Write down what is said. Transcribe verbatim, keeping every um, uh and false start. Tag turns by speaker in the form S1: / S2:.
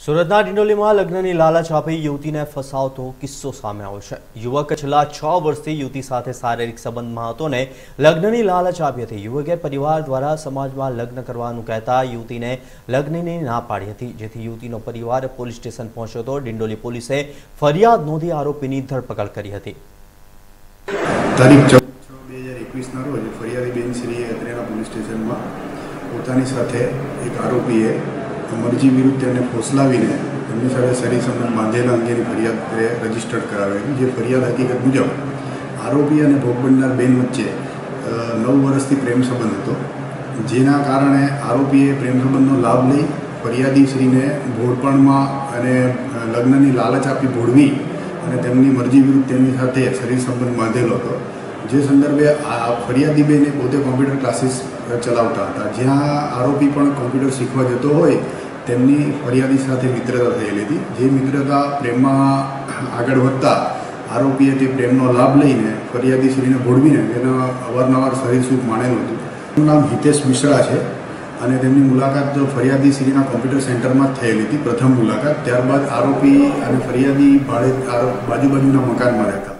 S1: સુરતના ડિંડોલીમાં લગ્નની લાલચ આપી યુવતીને ફસાવતો કિસ્સો સામે આવ્યો છે। યુવક છેલ્લા છ વર્ષથી યુવતી સાથે શારીરિક સંબંધમાં હતો ને લગ્નની લાલચ આપી હતી। યુવકે પરિવાર દ્વારા સમાજમાં લગ્ન કરવાનું કહેતા યુવતીને લગ્નની ના પાડી હતી, જેથી યુવતીનો પરિવાર પોલીસ સ્ટેશન પહોંચ્યો હતો। ડિંડોલી પોલીસે ફરિયાદ નોંધી આરોપીની ધરપકડ કરી હતી।
S2: તારીખ છ બે હજાર એકવીસના રોજ ફરિયાદી બેનશ્રીએ અત્રેના પોલીસ સ્ટેશનમાં પોતાની સાથે એક આરોપીએ મરજી વિરુદ્ધ તેમને ફોસલાવીને તેમની સાથે શરીર સંબંધ બાંધેલા અંગેની ફરિયાદ રજીસ્ટર્ડ કરાવેલી। જે ફરિયાદ હકીકત મુજબ આરોપી અને ભોગ બનનાર બેન વચ્ચે નવ વર્ષથી પ્રેમ સંબંધ હતો, જેના કારણે આરોપીએ પ્રેમ સંબંધનો લાભ લઈ ફરિયાદીશ્રીને ભોળપણમાં અને લગ્નની લાલચ આપી ભોળવી અને તેમની મરજી વિરુદ્ધ તેમની સાથે શરીર સંબંધ બાંધેલો હતો। જે સંદર્ભે આ ફરિયાદી બેને પોતે કોમ્પ્યુટર ક્લાસીસ ચલાવતા હતા, જ્યાં આરોપી પણ કોમ્પ્યુટર શીખવા જતો હોય તેમની ફરિયાદી સાથે મિત્રતા થયેલી હતી। જે મિત્રતા પ્રેમમાં આગળ વધતા આરોપીએ તે પ્રેમનો લાભ લઈને ફરિયાદીશ્રીને ભોળવીને તેના અવારનવાર શરીર સુખ માણેલું હતું। તેમનું નામ હિતેશ મિશ્રા છે અને તેમની મુલાકાત ફરિયાદીશ્રીના કોમ્પ્યુટર સેન્ટરમાં જ થયેલી હતી, પ્રથમ મુલાકાત। ત્યારબાદ આરોપી અને ફરિયાદી ભાડે બાજુ બાજુના મકાનમાં રહેતા।